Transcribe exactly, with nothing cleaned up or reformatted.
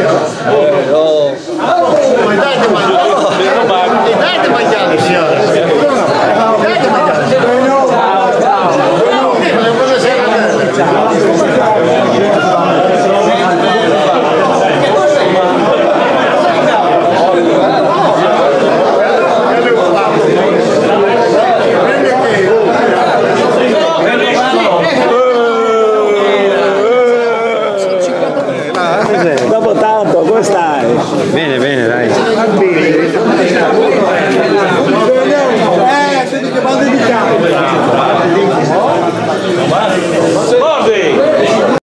Oh. Ma dai di mangiare! Dai di mangiare, signora! Dai di mangiare! Ciao, ciao! Buonasera! Dopo tanto, come stai? Bene, bene, dai. Eh, senti che bande di